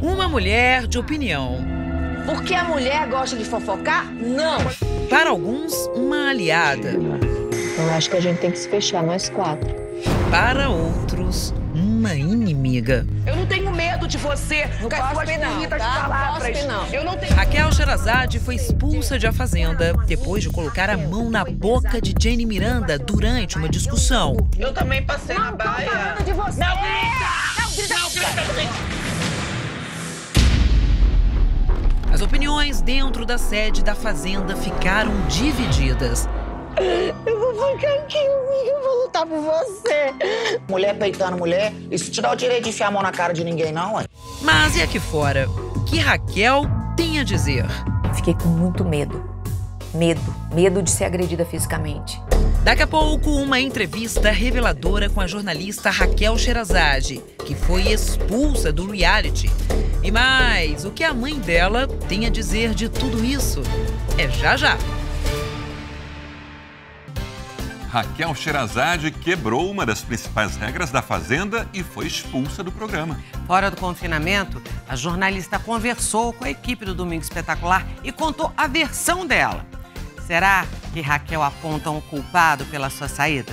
Uma mulher de opinião. Porque a mulher gosta de fofocar? Não. Para alguns, uma aliada. Eu acho que a gente tem que se fechar, nós quatro. Para outros, uma inimiga. Eu não tenho medo de você. Não cospe não, tá? Não. Eu não tenho... Raquel Sherazade foi expulsa de A Fazenda depois de colocar a mão na boca de Jenny Miranda durante uma discussão. Eu também passei na baia. Não tô falando de você. Não grita! Não grita! As opiniões dentro da sede da Fazenda ficaram divididas. Eu vou ficar aqui, amiga, eu vou lutar por você. Mulher peitando mulher, isso te dá o direito de enfiar a mão na cara de ninguém, não, ué? Mas e aqui fora? O que Raquel tem a dizer? Fiquei com muito medo. Medo de ser agredida fisicamente. Daqui a pouco, uma entrevista reveladora com a jornalista Raquel Sherazade, que foi expulsa do reality. E mais, o que a mãe dela tem a dizer de tudo isso? É já já. Raquel Sherazade quebrou uma das principais regras da Fazenda e foi expulsa do programa. Fora do confinamento, a jornalista conversou com a equipe do Domingo Espetacular e contou a versão dela. Será que Raquel aponta um culpado pela sua saída?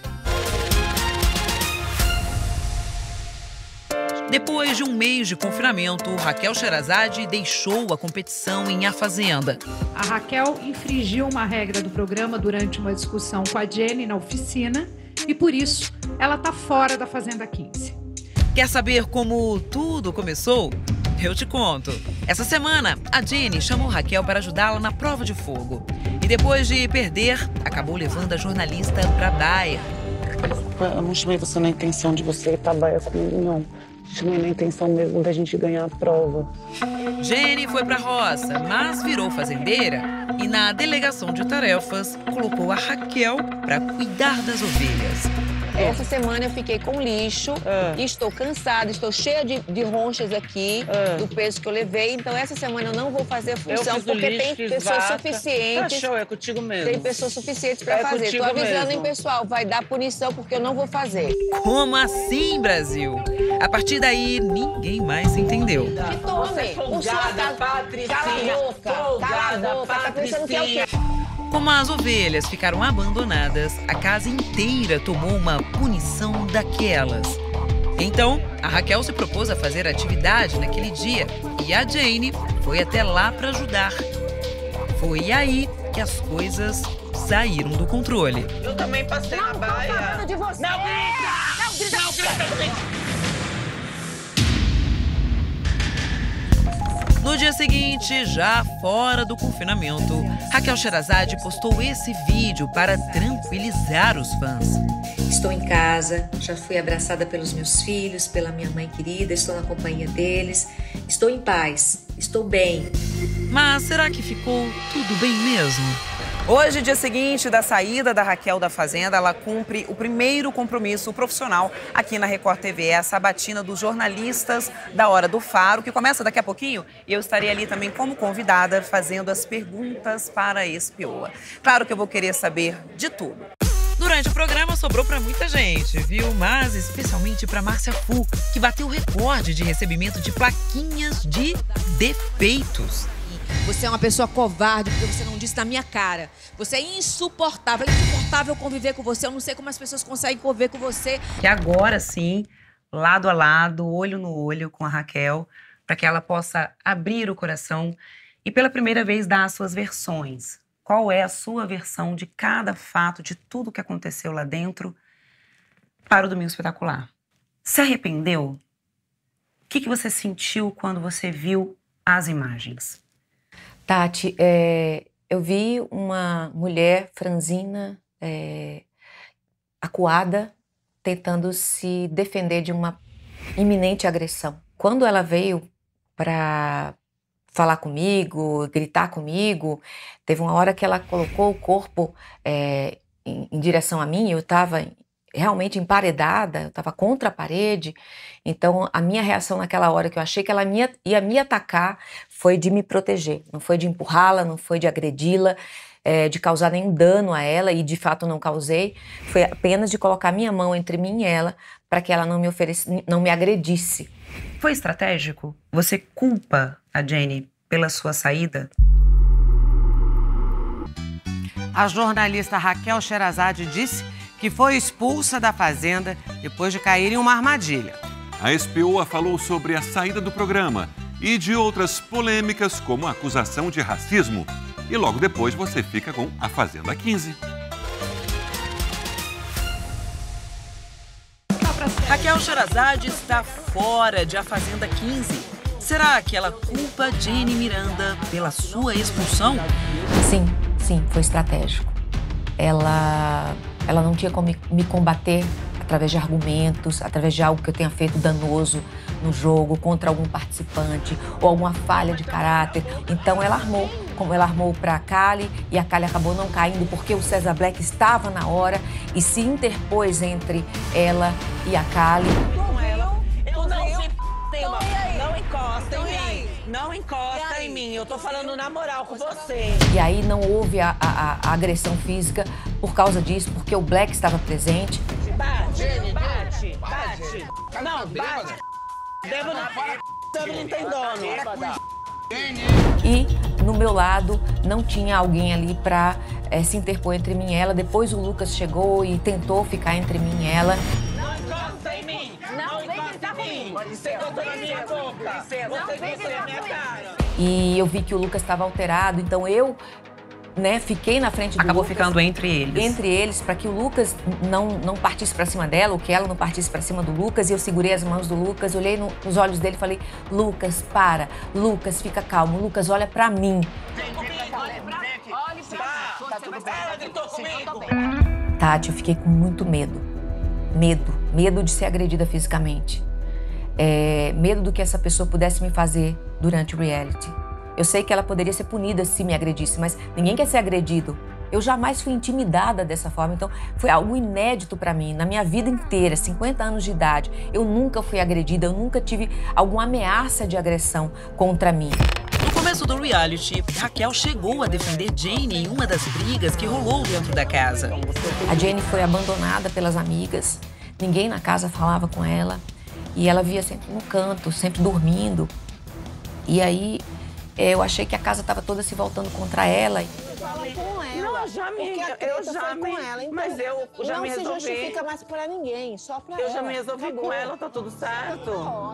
Depois de um mês de confinamento, Raquel Sherazade deixou a competição em A Fazenda. A Raquel infringiu uma regra do programa durante uma discussão com a Jenny na oficina e, por isso, ela está fora da Fazenda 15. Quer saber como tudo começou? Eu te conto. Essa semana, a Jenny chamou Raquel para ajudá-la na prova de fogo. E depois de perder, acabou levando a jornalista para a baia. Eu não chamei você na intenção de você ir pra baia comigo, não. Chamei na intenção mesmo da gente ganhar a prova. Jenny foi pra roça, mas virou fazendeira e na delegação de tarefas colocou a Raquel para cuidar das ovelhas. Essa semana eu fiquei com lixo e estou cansada, estou cheia de ronchas aqui do peso que eu levei. Então essa semana eu não vou fazer a função porque tem pessoas suficientes. Tá show, é contigo mesmo. Tem pessoas suficientes para fazer. Estou avisando, hein, pessoal, vai dar punição porque eu não vou fazer. Como assim, Brasil? A partir daí, ninguém mais entendeu. Que tome! Folgada, Patricinha! Cala a boca! Tá pensando que é o quê? Como as ovelhas ficaram abandonadas, a casa inteira tomou uma punição daquelas. Então, a Raquel se propôs a fazer atividade naquele dia e a Jenny foi até lá para ajudar. Foi aí que as coisas saíram do controle. Eu também passei na baia. Não tô falando de você! Não grita! Não grita! No dia seguinte, já fora do confinamento, Raquel Sherazade postou esse vídeo para tranquilizar os fãs. Estou em casa, já fui abraçada pelos meus filhos, pela minha mãe querida, estou na companhia deles, estou em paz, estou bem. Mas será que ficou tudo bem mesmo? Hoje, dia seguinte da saída da Raquel da Fazenda, ela cumpre o primeiro compromisso profissional aqui na Record TV, a sabatina dos jornalistas da Hora do Faro, que começa daqui a pouquinho, e eu estarei ali também como convidada, fazendo as perguntas para a espiõa. Claro que eu vou querer saber de tudo. Durante o programa sobrou para muita gente, viu? Mas especialmente para Márcia Fu, que bateu o recorde de recebimento de plaquinhas de defeitos. Você é uma pessoa covarde porque você não disse na minha cara. Você é insuportável conviver com você. Eu não sei como as pessoas conseguem conviver com você. Que agora sim, lado a lado, olho no olho com a Raquel, para que ela possa abrir o coração e pela primeira vez dar as suas versões. Qual é a sua versão de cada fato, de tudo que aconteceu lá dentro para o Domingo Espetacular? Se arrependeu? O que você sentiu quando você viu as imagens? Tati, eu vi uma mulher franzina, acuada, tentando se defender de uma iminente agressão. Quando ela veio para falar comigo, gritar comigo, teve uma hora que ela colocou o corpo em direção a mim, eu estava realmente emparedada, eu estava contra a parede, então a minha reação naquela hora que eu achei que ela ia me atacar foi de me proteger, não foi de empurrá-la, não foi de agredi-la, de causar nenhum dano a ela, e de fato não causei, foi apenas de colocar minha mão entre mim e ela para que ela não me agredisse. Foi estratégico? Você culpa a Jenny pela sua saída? A jornalista Raquel Sherazade disse que foi expulsa da Fazenda depois de cair em uma armadilha. A ex-peoa falou sobre a saída do programa e de outras polêmicas, como a acusação de racismo. E logo depois você fica com a Fazenda 15. Raquel Sherazade está fora de A Fazenda 15. Será que ela culpa Jenny Miranda pela sua expulsão? Sim, foi estratégico. Ela não tinha como me combater através de argumentos, através de algo que eu tenha feito danoso no jogo, contra algum participante, ou alguma falha de caráter. Então ela armou, como ela armou para a Kali, e a Kali acabou não caindo porque o César Black estava na hora e se interpôs entre ela e a Kali. Não encosta em mim. Não encosta em mim. Eu tô falando na moral com você. E aí não houve a agressão física por causa disso, porque o Black estava presente. Bate. Não, bate. Não tem dono. E no meu lado não tinha alguém ali para se interpor entre mim e ela. Depois o Lucas chegou e tentou ficar entre mim e ela. Não encosta em mim. Não encosta em mim. Você encosta na minha boca. Você encosta na minha cara. E eu vi que o Lucas estava alterado, então eu fiquei na frente do Acabou Lucas, ficando entre eles. Entre eles, para que o Lucas não partisse para cima dela, ou que ela não partisse para cima do Lucas. E eu segurei as mãos do Lucas, olhei nos olhos dele e falei: Lucas, para. Lucas, fica calmo. Lucas, olha para mim. Tati, eu fiquei com muito medo. Medo de ser agredida fisicamente. Medo do que essa pessoa pudesse me fazer durante o reality. Eu sei que ela poderia ser punida se me agredisse, mas ninguém quer ser agredido. Eu jamais fui intimidada dessa forma, então foi algo inédito para mim. Na minha vida inteira, 50 anos de idade, eu nunca fui agredida, eu nunca tive alguma ameaça de agressão contra mim. No começo do reality, Raquel chegou a defender Jenny em uma das brigas que rolou dentro da casa. A Jenny foi abandonada pelas amigas, ninguém na casa falava com ela e ela via sempre no canto, sempre dormindo. E aí eu achei que a casa estava toda se voltando contra ela. Fala com ela. Não, eu já me com ela, então, mas eu já me resolvi. Não se justifica mais pra ninguém, só pra ela. Eu já me resolvi com ela, tá tudo certo.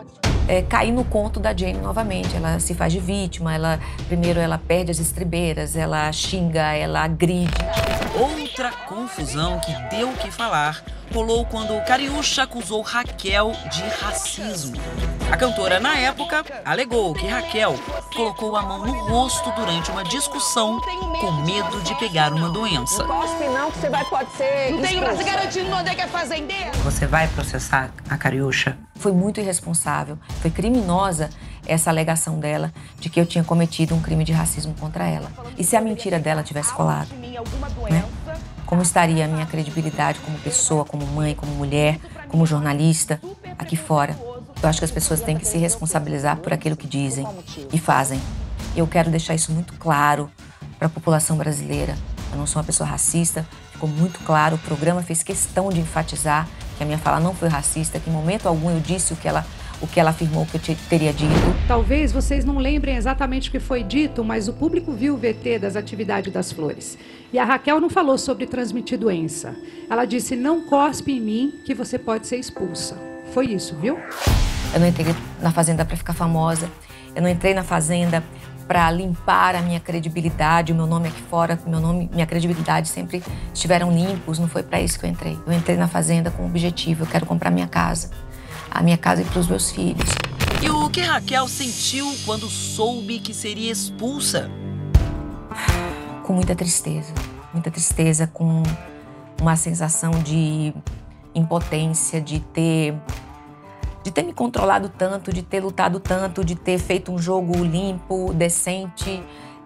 Caí no conto da Jenny novamente. Ela se faz de vítima, primeiro ela perde as estribeiras, ela xinga, ela agride. Outra confusão que deu o que falar rolou quando Cariúcha acusou Raquel de racismo. A cantora, na época, alegou que Raquel colocou a mão no rosto durante uma discussão com medo de pegar uma doença. Não cospe não, que você pode ser Não tenho pra se garantir no onde que é fazendeiro. Você vai processar a Cariúcha? Foi muito irresponsável, foi criminosa essa alegação dela de que eu tinha cometido um crime de racismo contra ela. E se a mentira dela tivesse colado? Né? Como estaria a minha credibilidade como pessoa, como mãe, como mulher, como jornalista aqui fora? Eu acho que as pessoas têm que se responsabilizar por aquilo que dizem e fazem. Eu quero deixar isso muito claro para a população brasileira. Eu não sou uma pessoa racista, ficou muito claro. O programa fez questão de enfatizar que a minha fala não foi racista, que em momento algum eu disse o que ela afirmou que eu teria dito. Talvez vocês não lembrem exatamente o que foi dito, mas o público viu o VT das atividades das flores. E a Raquel não falou sobre transmitir doença. Ela disse: não cospe em mim que você pode ser expulsa. Foi isso, viu? Eu não entrei na Fazenda para ficar famosa. Eu não entrei na Fazenda para limpar a minha credibilidade, o meu nome aqui fora, minha credibilidade sempre estiveram limpos. Não foi para isso que eu entrei. Eu entrei na Fazenda com um objetivo: eu quero comprar minha casa. A minha casa e para os meus filhos. E o que Raquel sentiu quando soube que seria expulsa? Com muita tristeza, com uma sensação de impotência, de ter me controlado tanto, de ter lutado tanto, de ter feito um jogo limpo, decente,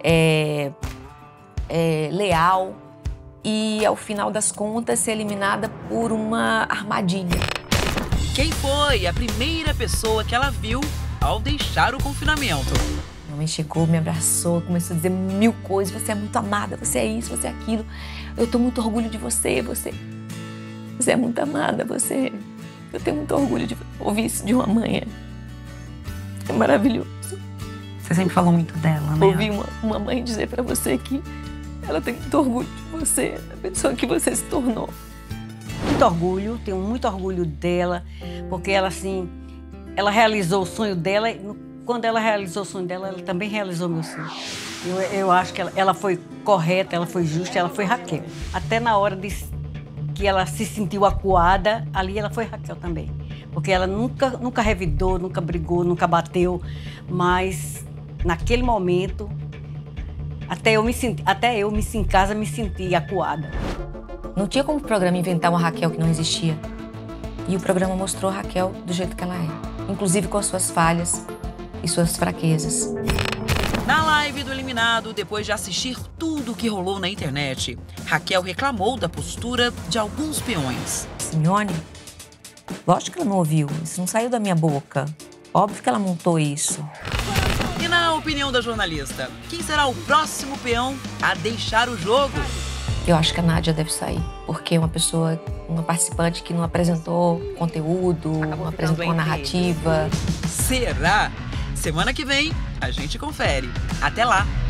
leal e, ao final das contas, ser eliminada por uma armadilha. Quem foi a primeira pessoa que ela viu ao deixar o confinamento? Minha mãe chegou, me abraçou, começou a dizer mil coisas. Você é muito amada, você é isso, você é aquilo. Eu tenho muito orgulho de você, você é muito amada, você... Eu tenho muito orgulho de ouvir isso de uma mãe. É maravilhoso. Você sempre falou muito dela, né? Ouvi uma mãe dizer pra você que ela tem muito orgulho de você, da pessoa que você se tornou. Muito orgulho, tenho muito orgulho dela, porque ela, assim, ela realizou o sonho dela. Quando ela realizou o sonho dela, ela também realizou meu sonho. Eu acho que ela foi correta, ela foi justa, ela foi Raquel. Até na hora que ela se sentiu acuada, ali ela foi Raquel também. Porque ela nunca revidou, nunca brigou, nunca bateu, mas naquele momento, até eu em casa me senti acuada. Não tinha como o programa inventar uma Raquel que não existia. E o programa mostrou a Raquel do jeito que ela é, inclusive com as suas falhas e suas fraquezas. Na live do eliminado, depois de assistir tudo o que rolou na internet, Raquel reclamou da postura de alguns peões. Simeone, lógico que ela não ouviu, isso não saiu da minha boca. Óbvio que ela montou isso. E na opinião da jornalista, quem será o próximo peão a deixar o jogo? Eu acho que a Nádia deve sair, porque é uma participante que não apresentou conteúdo, não apresentou uma narrativa. Será? Semana que vem, a gente confere. Até lá!